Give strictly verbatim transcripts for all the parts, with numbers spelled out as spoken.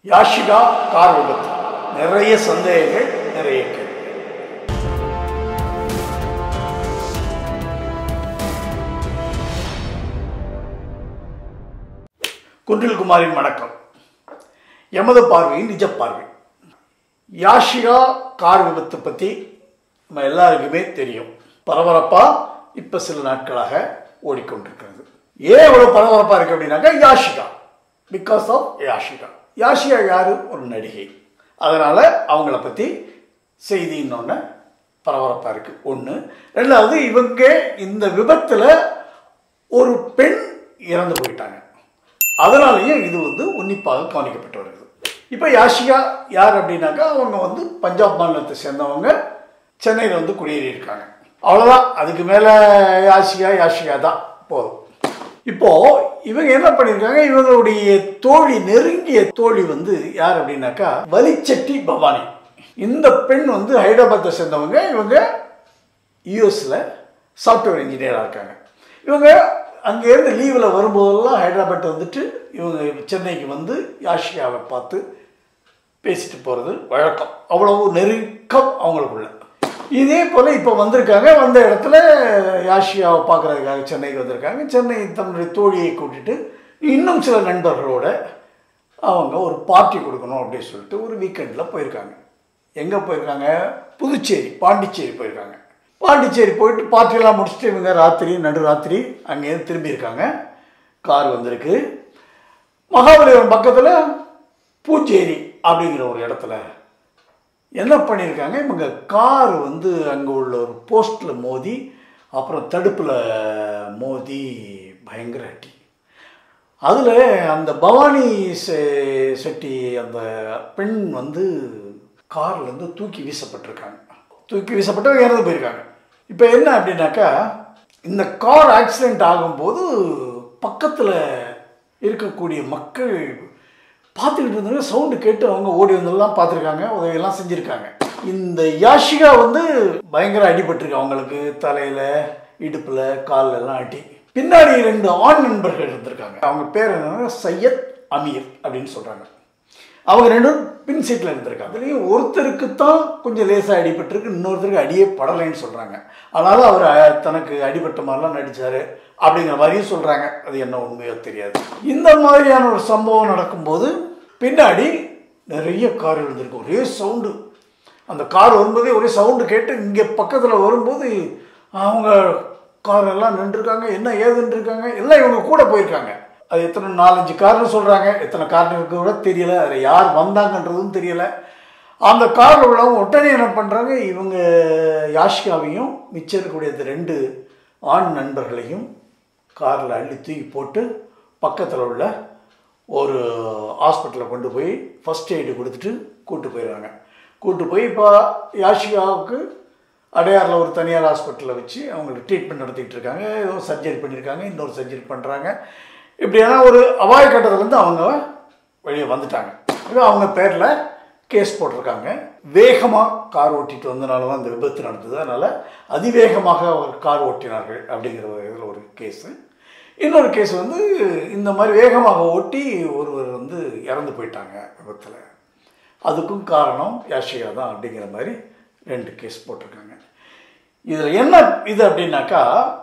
Yashika car விபத்து, நிறைய சந்தேகங்கள், நிறைய கேள்வி. குன்றில் குமாரின் வணக்கம். எமது பார்வையின் நிஜ பார்வை. யாஷிகா கார் விபத்து பற்றி நம்ம எல்லாருக்குமே தெரியும். பரபரப்பா இப்போ சில நாட்களாக ஓடிக்கொண்டிருக்கிறது. ஏன் இவ்வளோ பரபரப்பாக இருக்கு அப்படின்னாக்கா யாஷிகா, பிகாஸ் ஆஃப் யாஷிகா. யாஷிகா யாரு? ஒரு நடிகை. அதனால் அவங்கள பற்றி செய்தி இன்னொன்று பரபரப்பாக இருக்குது. ஒன்று. ரெண்டாவது, இவங்க இந்த விபத்தில் ஒரு பெண் இறந்து போயிட்டாங்க. அதனாலேயும் இது வந்து உன்னிப்பாக கவனிக்கப்பட்டு வருகிறது. இப்போ யாஷிகா யார் அப்படின்னாக்கா, அவங்க வந்து பஞ்சாப் மாநிலத்தை சேர்ந்தவங்க, சென்னையில் வந்து குடியேறி இருக்காங்க. அவ்வளோதான். அதுக்கு மேலே யாஷிகா யாஷிகா தான் போதும். இப்போ இவங்க என்ன பண்ணியிருக்காங்க, இவங்களுடைய தோழி, நெருங்கிய தோழி வந்து யார் அப்படின்னாக்கா வலிச்செட்டி பவானி. இந்த பெண் வந்து ஹைதராபாத்தை சேர்ந்தவங்க. இவங்க யூஎஸில் சாஃப்ட்வேர் இன்ஜினியராக இருக்காங்க. இவங்க அங்கேருந்து லீவில் வரும்போதெல்லாம் ஹைதராபாத் வந்துட்டு இவங்க சென்னைக்கு வந்து யாஷிகாவை பார்த்து பேசிட்டு போகிறது வழக்கம். அவ்வளவு நெருக்கம் அவங்களுக்குள்ள. இதே போல் இப்போ வந்திருக்காங்க. வந்த இடத்துல யாஷிகாவை பார்க்குறதுக்காக சென்னைக்கு வந்திருக்காங்க. சென்னை தன்னுடைய தோழியை கூட்டிகிட்டு இன்னும் சில நண்பர்களோட அவங்க ஒரு பார்ட்டி கொடுக்கணும் அப்படின்னு சொல்லிட்டு ஒரு வீக்கெண்டில் போயிருக்காங்க. எங்கே போயிருக்காங்க? புதுச்சேரி, பாண்டிச்சேரி போயிருக்காங்க. பாண்டிச்சேரி போயிட்டு பார்ட்டியெல்லாம் முடிச்சுட்டு இவங்க ராத்திரி நடுராத்திரி அங்கேருந்து திரும்பியிருக்காங்க. கார் வந்திருக்கு. மகாபலிபுரம் பக்கத்தில் பூச்சேரி அப்படிங்கிற ஒரு இடத்துல என்ன பண்ணியிருக்காங்க, இவங்க கார் வந்து அங்கே உள்ள ஒரு போஸ்ட்டில் மோதி, அப்புறம் தடுப்பில் மோதி பயங்கர அடி. அதில் அந்த பவானி செட்டி அந்த பெண் வந்து கார்லேருந்து தூக்கி வீசப்பட்டிருக்காங்க. தூக்கி வீசப்பட்டு இறந்து போயிருக்காங்க. இப்போ என்ன அப்படின்னாக்கா, இந்த கார் ஆக்சிடெண்ட் ஆகும்போது பக்கத்தில் இருக்கக்கூடிய மக்கள் பார்த்துக்கிட்டு இருந்தாங்க. சவுண்டு கேட்டு அவங்க ஓடி வந்தெல்லாம் பார்த்துருக்காங்க, உதவியெல்லாம் செஞ்சுருக்காங்க. இந்த யாஷிகா வந்து பயங்கர அடிபட்டிருக்கு. அவங்களுக்கு தலையில், இடுப்பில், காலில் எல்லாம் அடி. பின்னாடி ரெண்டு ஆண் நண்பர்கள் இருந்திருக்காங்க. அவங்க பேர் என்னன்னா சையத், அமீர் அப்படின்னு சொல்கிறாங்க. அவங்க ரெண்டும் பின் சீட்டில் இருந்திருக்காங்க. அதுலேயும் ஒருத்தருக்கு தான் கொஞ்சம் லேசாக அடிபட்டிருக்கு, இன்னொருத்தருக்கு அடியே படலைன்னு சொல்கிறாங்க. ஆனாலும் அவர் தனக்கு அடிபட்ட மாதிரிலாம் நடித்தார் அப்படிங்கிற மாதிரியும் சொல்கிறாங்க. அது என்ன உண்மையோ தெரியாது. இந்த மாதிரியான ஒரு சம்பவம் நடக்கும்போது பின்னாடி நிறைய கார் இருந்திருக்கு. ஒரே சவுண்டு. அந்த கார் வரும்போதே ஒரே சவுண்டு கேட்டு இங்கே பக்கத்தில் வரும்போது அவங்க கார் எல்லாம் நின்றுருக்காங்க. என்ன ஏதுன்னு இருக்காங்க. எல்லாம் இவங்க கூட போயிருக்காங்க. அது எத்தனை நாலஞ்சு கார்னு சொல்கிறாங்க. எத்தனை கார்னு இருக்க கூட தெரியலை. அதில் யார் வந்தாங்கன்றதும் தெரியலை. அந்த காரில் உள்ளவங்க உடனே என்ன பண்ணுறாங்க, இவங்க யாஷிகாவையும் மிச்சம் இருக்கக்கூடிய ரெண்டு ஆண் நண்பர்களையும் காரில் அள்ளி தூக்கி போட்டு பக்கத்தில் உள்ள ஒரு ஹாஸ்பிட்டலில் கொண்டு போய் ஃபஸ்ட் எய்டு கொடுத்துட்டு கூப்பிட்டு போயிடுறாங்க. கூப்பிட்டு போய் இப்போ யாஷிகாவுக்கு அடையாரில் ஒரு தனியார் ஹாஸ்பிட்டலில் வச்சு அவங்களுக்கு ட்ரீட்மெண்ட் நடத்திக்கிட்டு இருக்காங்க. ஏதோ சர்ஜரி பண்ணியிருக்காங்க, இன்னொரு சர்ஜரி பண்ணுறாங்க. இப்படியான ஒரு அபாய கட்டத்துலேருந்து அவங்க வெளியே வந்துட்டாங்க. அவங்க பேரில் கேஸ் போட்டிருக்காங்க. வேகமாக கார் ஓட்டிகிட்டு வந்தனால தான் இந்த விபத்து நடந்தது. அதனால் அதிவேகமாக அவர் கார் ஓட்டினார்கள் அப்படிங்கிற இதில் ஒரு கேஸு. இன்னொரு கேஸ் வந்து இந்த மாதிரி வேகமாக ஓட்டி ஒருவர் வந்து இறந்து போயிட்டாங்க விபத்தில். அதுக்கும் காரணம் யாஷிகா தான் அப்படிங்கிற மாதிரி ரெண்டு கேஸ் போட்டிருக்காங்க. இதில் என்ன இது அப்படின்னாக்கா,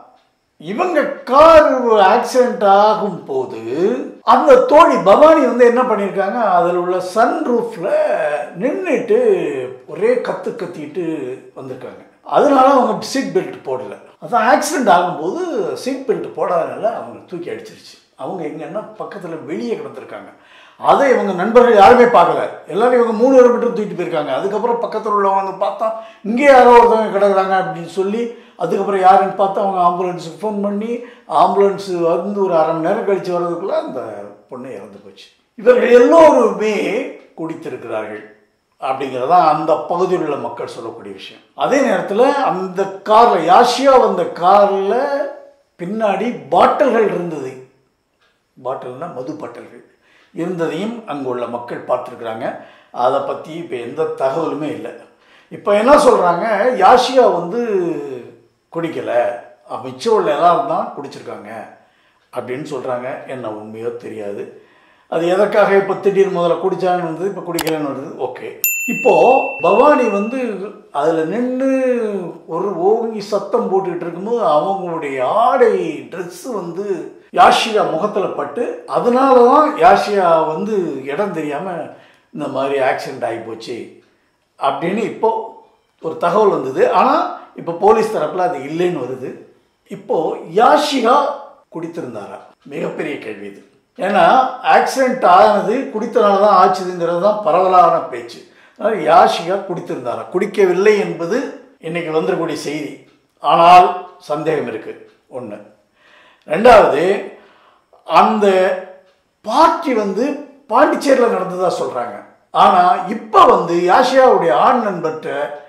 இவங்க கார் ஆக்சிடென்ட் ஆகும் போது அந்த தோழி பவானி வந்து என்ன பண்ணியிருக்காங்க, அதில் உள்ள சன் ரூஃபில் நின்றுட்டு ஒரே கற்று கத்திட்டு வந்திருக்காங்க. அதனால அவங்க சீட் பெல்ட் போடலை. அதான் ஆக்சிடெண்ட் ஆகும்போது சீட் பெல்ட் போடாதனால அவங்க தூக்கி அடிச்சிருச்சு. அவங்க எங்கன்னா பக்கத்தில் வெளியே கிடந்திருக்காங்க. அதை இவங்க நண்பர்கள் யாருமே பார்க்கல. எல்லாரும் இவங்க மூணு பேர் மட்டும் தூக்கிட்டு போயிருக்காங்க. அதுக்கப்புறம் பக்கத்தில் உள்ளவங்க வந்து பார்த்தா இங்கே யாரோ ஒருத்தவங்க கிடக்குறாங்க அப்படின்னு சொல்லி அதுக்கப்புறம் யாருன்னு பார்த்தா அவங்க ஆம்புலன்ஸுக்கு ஃபோன் பண்ணி ஆம்புலன்ஸு வந்து ஒரு அரை மணி நேரம் கழித்து வர்றதுக்குள்ளே அந்த பொண்ணு இறந்து போச்சு. இவர்கள் எல்லோருமே குடித்திருக்கிறார்கள் அப்படிங்கிறதான் அந்த பகுதியில் உள்ள மக்கள் சொல்லக்கூடிய விஷயம். அதே நேரத்தில் அந்த காரில் யாஷிகா வந்த காரில் பின்னாடி பாட்டில்கள் இருந்தது. பாட்டில்னா மது பாட்டில்கள் இருந்ததையும் அங்கே உள்ள மக்கள் பார்த்துருக்குறாங்க. அதை பற்றி இப்போ எந்த தகவலுமே இல்லை. இப்போ என்ன சொல்கிறாங்க, யாஷிகா வந்து குடிக்கலை, மிச்சம் உள்ள எல்லாரும் தான் குடிச்சிருக்காங்க அப்படின்னு சொல்கிறாங்க. என்ன உண்மையோ தெரியாது. அது எதற்காக இப்போ திடீர்னு முதல்ல குடிச்சான்னு வந்தது, இப்போ குடிக்கலன்னு வந்தது. ஓகே, இப்போ பவானி வந்து அதில் நின்று ஒரு ஓங்கி சத்தம் போட்டுக்கிட்டு இருக்கும்போது அவங்களுடைய ஆடை ட்ரெஸ்ஸு வந்து யாஷிகா முகத்தில் பட்டு, அதனால தான் யாஷிகா வந்து இடம் தெரியாமல் இந்த மாதிரி ஆக்சிடெண்ட் ஆகி போச்சு அப்படின்னு இப்போ ஒரு தகவல் வந்தது. ஆனால் இப்போ போலீஸ் தரப்பில் அது இல்லைன்னு வருது. இப்போது யாஷிகா குடித்திருந்தாரா? மிகப்பெரிய கேள்வி இது. ஏன்னா ஆக்சிடெண்ட் ஆனது குடித்தனால தான் ஆச்சுதுங்கிறது தான் பரவலான பேச்சு. அதனால் யாஷிகா குடித்திருந்தாரா? குடிக்கவில்லை என்பது இன்னைக்கு வந்துடக்கூடிய செய்தி. ஆனால் சந்தேகம் இருக்குது ஒன்று. ரெண்டாவது, அந்த பார்ட்டி வந்து பாண்டிச்சேரியில் நடந்ததா சொல்கிறாங்க. ஆனால் இப்போ வந்து யாஷிகாவுடைய ஆண் நண்பர்கிட்ட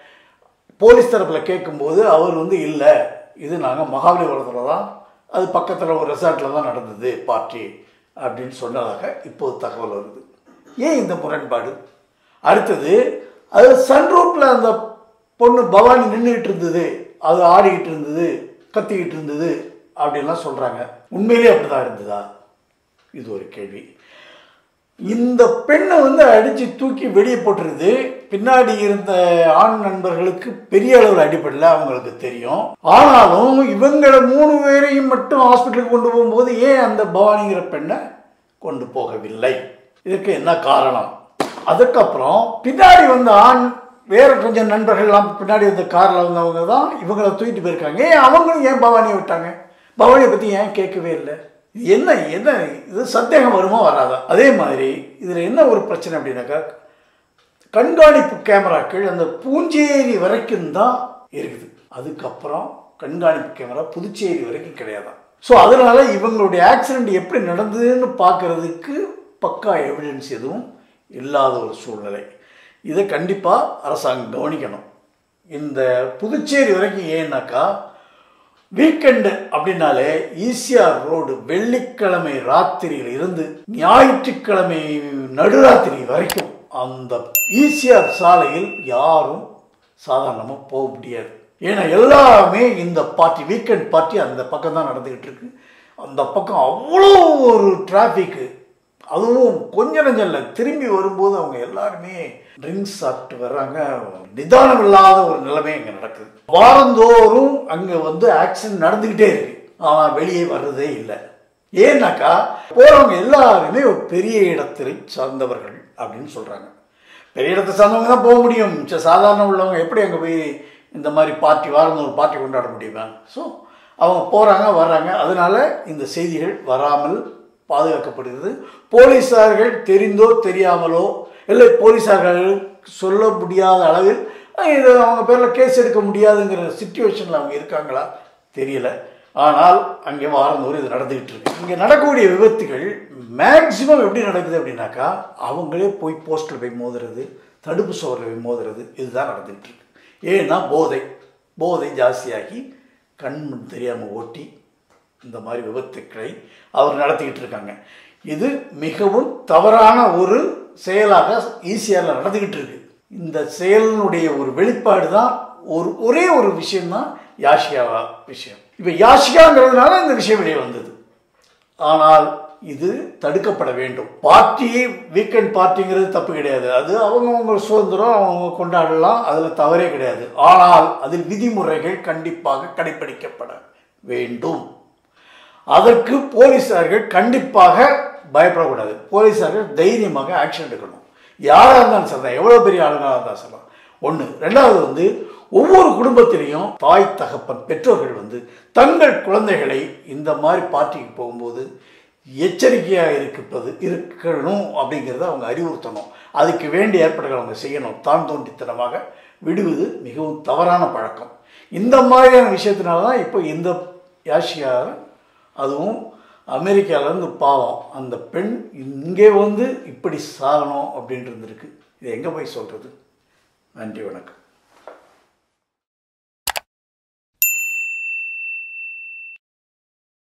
போலீஸ் தரப்பில் கேட்கும்போது அவர் வந்து இல்லை, இது நாங்கள் மகாபலிபுரத்தில் தான், அது பக்கத்தில் ஒரு ரெசார்ட்டில் தான் நடந்தது பார்ட்டி அப்படின்னு சொன்னதாக இப்போது தகவல் வருது. ஏன் இந்த முரண்பாடு? அடுத்தது, அது சன்ரூப்பில் அந்த பொண்ணு பவானி நின்றுக்கிட்டு இருந்தது, அது ஆடிக்கிட்டு இருந்தது, கத்திக்கிட்டு இருந்தது அப்படின்லாம் சொல்கிறாங்க. உண்மையிலே அப்படி தான் இருந்ததா? இது ஒரு கேள்வி. இந்த பெண்ணை வந்து அடித்து தூக்கி வெளியே போட்டுருது. பின்னாடி இருந்த ஆண் நண்பர்களுக்கு பெரிய அளவில் அடிப்படல, அவங்களுக்கு தெரியும். ஆனாலும் இவங்களை மூணு பேரையும் மட்டும் ஹாஸ்பிட்டலுக்கு கொண்டு போகும்போது ஏன் அந்த பவானிங்கிற பெண்ணை கொண்டு போகவில்லை? இதுக்கு என்ன காரணம்? அதுக்கப்புறம் பின்னாடி வந்த ஆண் வேற கொஞ்சம் நண்பர்கள்லாம் பின்னாடி வந்த காரில் வந்தவங்க தான் இவங்களை தூக்கிட்டு போயிருக்காங்க. ஏன் அவங்களும் ஏன் பவானியை விட்டாங்க? பவானியை பற்றி ஏன் கேட்கவே இல்லை? இது என்ன என்ன இது சந்தேகம் வருமோ வராதா? அதே மாதிரி இதில் என்ன ஒரு பிரச்சனை அப்படின்னாக்கா, கண்காணிப்பு கேமராக்கள் அந்த பூஞ்சேரி வரைக்கும் தான் இருக்குது. அதுக்கப்புறம் கண்காணிப்பு கேமரா புதுச்சேரி வரைக்கும் கிடையாதான். ஸோ அதனால இவங்களுடைய ஆக்சிடெண்ட் எப்படி நடந்ததுன்னு பார்க்கறதுக்கு பக்கா எவிடன்ஸ் எதுவும் இல்லாத ஒரு சூழ்நிலை. இதை கண்டிப்பாக அரசாங்கம் கவனிக்கணும். இந்த புதுச்சேரி வரைக்கும் ஏன்னாக்கா, வீக்கெண்டு அப்படின்னாலே ஈசிஆர் ரோடு வெள்ளிக்கிழமை ராத்திரியில் இருந்து ஞாயிற்றுக்கிழமை நடுராத்திரி வரைக்கும் அந்த ஈசிஆர் சாலையில் யாரும் சாதாரணமாக போக முடியாது. ஏன்னா எல்லாமே இந்த பார்ட்டி, வீக்கெண்ட் பார்ட்டி அந்த பக்கம் தான் நடந்துக்கிட்டு இருக்கு. அந்த பக்கம் அவ்வளோ ஒரு டிராஃபிக்கு. அதுவும் கொஞ்சம் நஞ்சம் இல்லை, திரும்பி வரும்போது அவங்க எல்லாருமே ட்ரிங்க்ஸ் சாப்பிட்டு வர்றாங்க. நிதானம் இல்லாத ஒரு நிலைமை அங்கே நடக்குது. வாரந்தோறும் அங்கே வந்து ஆக்சிடென்ட் நடந்துக்கிட்டே இருக்கு, ஆனால் வெளியே வர்றதே இல்லை. ஏன்னாக்கா போகிறவங்க எல்லாருமே ஒரு பெரிய இடத்தை சார்ந்தவர்கள் அப்படின்னு சொல்கிறாங்க. பெரிய இடத்தை சார்ந்தவங்க தான் போக முடியும். சாதாரண உள்ளவங்க எப்படி அங்கே போய் இந்த மாதிரி பார்ட்டி, வாரந்தோறும் பார்ட்டி கொண்டாட முடியுமா? ஸோ அவங்க போகிறாங்க வர்றாங்க. அதனால இந்த செய்திகள் வராமல் பாதுகாக்கப்படுகிறது. போலீஸார்கள் தெரிந்தோ தெரியாமலோ இல்லை போலீஸார்கள் சொல்ல முடியாத அளவில் இது அவங்க பேரில் கேஸ் எடுக்க முடியாதுங்கிற சிச்சுவேஷனில் அவங்க இருக்காங்களா தெரியல. ஆனால் அங்கே வாரந்தோறும் இது நடந்துக்கிட்டு இருக்கு. இங்கே நடக்கக்கூடிய விபத்துகள் மேக்சிமம் எப்படி நடக்குது அப்படின்னாக்கா, அவங்களே போய் போஸ்டில் போய் மோதுறது, தடுப்பு சுவரில் போய் மோதுறது, இதுதான் நடந்துகிட்டு இருக்கு. ஏன்னா போதை போதை ஜாஸ்தியாகி கண் தெரியாமல் ஓட்டி இந்த மாதிரி விபத்துக்களை அவர் நடத்திக்கிட்டு இருக்காங்க. இது மிகவும் தவறான ஒரு செயலாக ஈசிஆரில் நடந்துக்கிட்டு இருக்கு. இந்த செயலினுடைய ஒரு வெளிப்பாடு தான் ஒரு ஒரே ஒரு விஷயம்தான் யாஷிகா விஷயம். இப்போ யாஷிகாங்கிறதுனால இந்த விஷயம் வெளியே வந்தது. ஆனால் இது தடுக்கப்பட வேண்டும். பார்ட்டி, வீக்கெண்ட் பார்ட்டிங்கிறது தப்பு கிடையாது. அது அவங்கவுங்க சுதந்திரம், அவங்க கொண்டாடலாம், அதில் தவறே கிடையாது. ஆனால் அதில் விதிமுறைகள் கண்டிப்பாக கடைபிடிக்கப்பட வேண்டும். அதற்கு போலீஸார்கள் கண்டிப்பாக பயப்படக்கூடாது. போலீஸார்கள் தைரியமாக ஆக்ஷன் எடுக்கணும். யாராக இருந்தாலும் சொல்லலாம், எவ்வளோ பெரிய ஆளுங்களாக இருந்தாலும் சொல்லலாம். ஒன்று. ரெண்டாவது வந்து ஒவ்வொரு குடும்பத்திலையும் தாய் தகப்பன் பெற்றோர்கள் வந்து தங்கள் குழந்தைகளை இந்த மாதிரி பார்ட்டிக்கு போகும்போது எச்சரிக்கையாக இருப்பது இருக்கணும் அப்படிங்கிறத அவங்க அறிவுறுத்தணும். அதுக்கு வேண்டிய ஏற்பாடுகள் அவங்க செய்யணும். தான் தோன்றித்தனமாக விடுவது மிகவும் தவறான பழக்கம். இந்த மாதிரியான விஷயத்தினால தான் இப்போ இந்த யாஷிகா, அதுவும் அமெரிக்காவிலேருந்து பாவம் அந்த பெண் இங்கே வந்து இப்படி சாகணும் அப்படின்ட்டு இருந்திருக்கு. இது எங்கே போய் சொல்கிறது? நன்றி, வணக்கம்.